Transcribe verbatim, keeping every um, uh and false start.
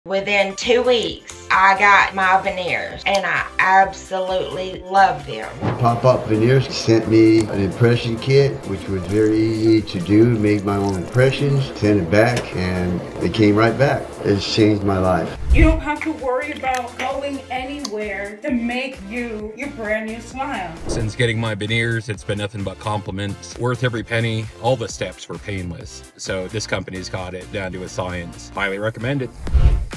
Within two weeks, I got my veneers, and I absolutely love them. Pop-Up Veneers sent me an impression kit, which was very easy to do. Made my own impressions, sent it back, and it came right back. It's changed my life. You don't have to worry about going anywhere to make you your brand new smile. Since getting my veneers, it's been nothing but compliments. Worth every penny. All the steps were painless. So this company's got it down to a science. Highly recommended.